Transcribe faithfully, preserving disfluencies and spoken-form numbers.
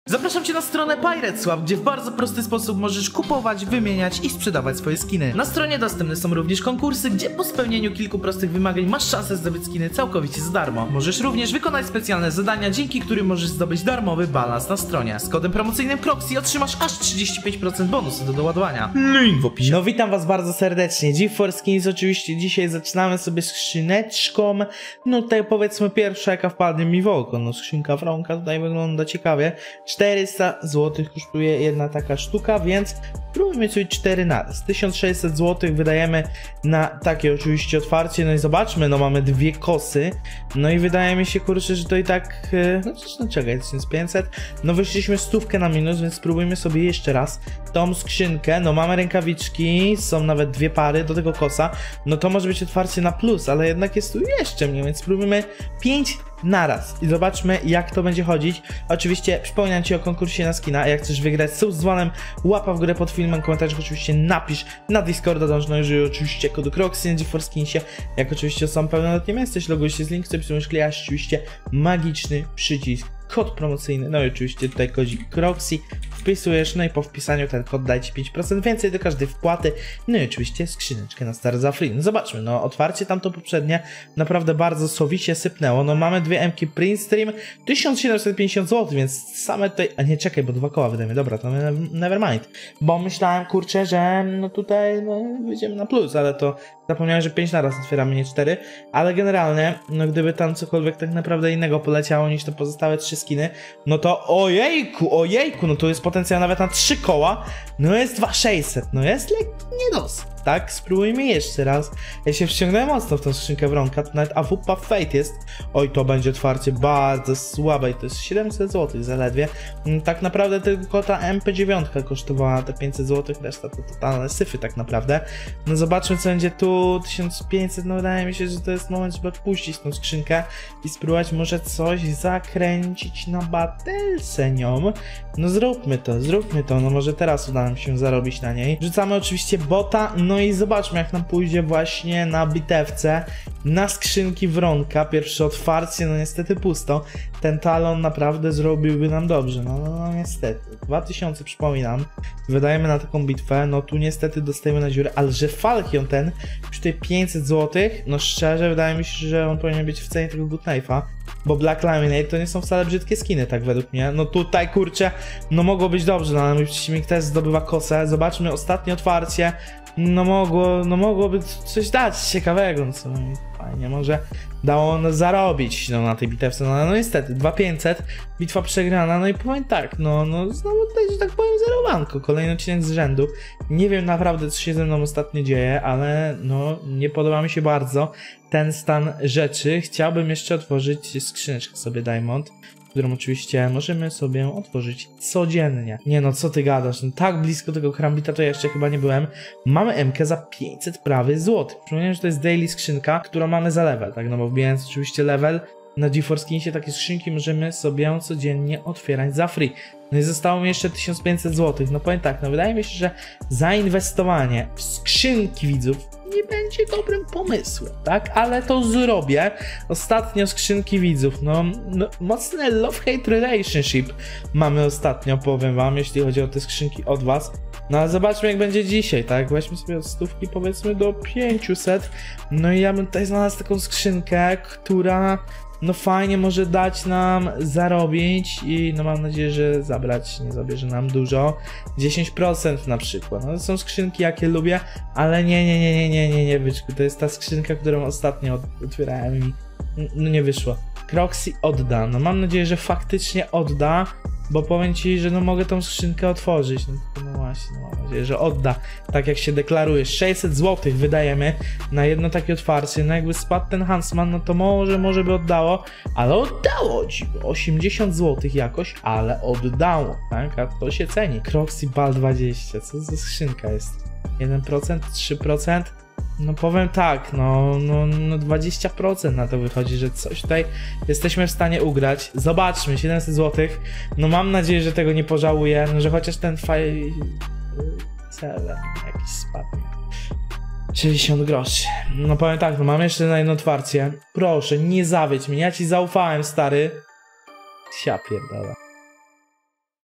Zapraszam Cię na stronę PiratesSwap, gdzie w bardzo prosty sposób możesz kupować, wymieniać i sprzedawać swoje skiny. Na stronie dostępne są również konkursy, gdzie po spełnieniu kilku prostych wymagań masz szansę zdobyć skiny całkowicie za darmo. Możesz również wykonać specjalne zadania, dzięki którym możesz zdobyć darmowy balans na stronie. Z kodem promocyjnym Croxy otrzymasz aż trzydzieści pięć procent bonusu do doładowania. Link w opisie. No witam was bardzo serdecznie. GeForce Skins oczywiście dzisiaj zaczynamy sobie skrzyneczką. No tutaj powiedzmy pierwsza jaka wpadnie mi w oko. No skrzynka Wronka tutaj wygląda ciekawie. czterysta złotych kosztuje jedna taka sztuka, więc spróbujmy sobie cztery naraz. tysiąc sześćset złotych wydajemy na takie oczywiście otwarcie. No i zobaczmy, no mamy dwie kosy. No i wydaje mi się, kurczę, że to i tak... No, no czekaj, tysiąc pięćset. No wyszliśmy stówkę na minus, więc spróbujmy sobie jeszcze raz tą skrzynkę. No mamy rękawiczki, są nawet dwie pary do tego kosa. No to może być otwarcie na plus, ale jednak jest tu jeszcze mniej, więc spróbujmy pięć naraz i zobaczmy jak to będzie chodzić. Oczywiście przypominam Ci o konkursie na skina. Jak chcesz wygrać, sub z dzwonem, łapa w górę pod filmem, komentarzach oczywiście napisz, na Discorda dąż, no i oczywiście kod Croxy na GeForce Skinsie. Jak oczywiście są pełnoletnim jesteś, loguj się z link, sobie sobie klijasz oczywiście magiczny przycisk, kod promocyjny, no i oczywiście tutaj kodzik Croxy wpisujesz, no i po wpisaniu ten kod daje Ci pięć procent więcej do każdej wpłaty, no i oczywiście skrzyneczkę na start za free. No zobaczmy, no otwarcie tamto poprzednie naprawdę bardzo sowicie sypnęło, no mamy dwie M-ki Print Stream, tysiąc siedemset pięćdziesiąt złotych, więc same tutaj, a nie czekaj, bo dwa koła wydajemy, dobra, to never mind, bo myślałem, kurczę, że no tutaj no wyjdziemy na plus, ale to zapomniałem, że pięć naraz otwieramy, nie cztery, ale generalnie, no gdyby tam cokolwiek tak naprawdę innego poleciało niż te pozostałe trzy skiny, no to ojejku, ojejku, no to jest potencjał nawet na trzy koła, no jest dwa tysiące sześćset, no jest lekki niedos, tak? Spróbujmy jeszcze raz. Ja się wciągnąłem mocno w tą skrzynkę Wronka, to nawet A W P Fate jest, oj to będzie otwarcie bardzo słabe i to jest siedemset złotych zaledwie, tak naprawdę tylko ta M P dziewięć kosztowała te pięćset złotych, reszta to totalne syfy tak naprawdę. No zobaczmy co będzie tu, tysiąc pięćset, no wydaje mi się, że to jest moment, żeby odpuścić tą skrzynkę i spróbować może coś zakręcić na batelce nią. No zróbmy to, zróbmy to, no może teraz uda nam się zarobić na niej. Rzucamy oczywiście bota, no i zobaczmy jak nam pójdzie właśnie na bitewce, na skrzynki Wronka. Pierwsze otwarcie, no niestety pusto. Ten talon naprawdę zrobiłby nam dobrze, no, no, no niestety. dwa tysiące przypominam, wydajemy na taką bitwę, no tu niestety dostajemy na dziurę, ale że Falchion ten, przy tej pięćset złotych, no szczerze wydaje mi się, że on powinien być w cenie tego Good Knife'a. Bo Black Laminate to nie są wcale brzydkie skiny, tak według mnie. No tutaj, kurczę, no mogło być dobrze, no ale mój przeciwnik też zdobywa kosę. Zobaczmy ostatnie otwarcie. No mogło, no mogłoby coś dać ciekawego, no co fajnie, może dało on zarobić no, na tej bitewce, no, no niestety, dwa tysiące pięćset, bitwa przegrana, no i powiem tak, no, no znowu tutaj, że tak powiem, zerowanko, kolejny odcinek z rzędu. Nie wiem naprawdę, co się ze mną ostatnio dzieje, ale no, nie podoba mi się bardzo ten stan rzeczy. Chciałbym jeszcze otworzyć skrzyneczkę sobie Diamond, którą oczywiście możemy sobie otworzyć codziennie. Nie no, co ty gadasz, no, tak blisko tego Krambita to ja jeszcze chyba nie byłem. Mamy M-kę za pięćset prawy złotych. Przypomniałem, że to jest daily skrzynka, którą mamy za level, tak, no bo wbijając oczywiście level na GeForce Skinsie takie skrzynki możemy sobie codziennie otwierać za free. No i zostało mi jeszcze tysiąc pięćset złotych. No powiem tak, no wydaje mi się, że zainwestowanie w skrzynki widzów nie będzie dobrym pomysłem, tak? Ale to zrobię. Ostatnio skrzynki widzów, no, no mocne love-hate relationship mamy ostatnio, powiem wam, jeśli chodzi o te skrzynki od was. No ale zobaczmy jak będzie dzisiaj, tak? Weźmy sobie od stówki powiedzmy do pięciuset. No i ja bym tutaj znalazł taką skrzynkę, która no fajnie może dać nam zarobić i no mam nadzieję, że zabrać nie zabierze nam dużo. dziesięć procent na przykład. No to są skrzynki jakie lubię, ale nie, nie, nie, nie, nie, nie, nie, byczku. To jest ta skrzynka, którą ostatnio otwierałem i no nie wyszło. Croxy odda. No mam nadzieję, że faktycznie odda, bo powiem ci, że no mogę tą skrzynkę otworzyć. No, no właśnie, no mam nadzieję, że odda. Tak jak się deklaruje. sześćset złotych wydajemy na jedno takie otwarcie. No jakby spadł ten Huntsman, no to może, może by oddało, ale oddało ci osiemdziesiąt złotych jakoś, ale oddało, tak? A to się ceni. Croxy Bal dwadzieścia. Co za skrzynka jest? jeden procent, trzy procent? No powiem tak, no, no, no dwadzieścia procent na to wychodzi, że coś tutaj jesteśmy w stanie ugrać. Zobaczmy, siedemset złotych. No mam nadzieję, że tego nie pożałuję, no, że chociaż ten fajl cele jakiś spadnie. sześćdziesiąt groszy. No powiem tak, no mam jeszcze na jedno otwarcie. Proszę, nie zawiedź mnie, ja ci zaufałem, stary. Ja pierdolę.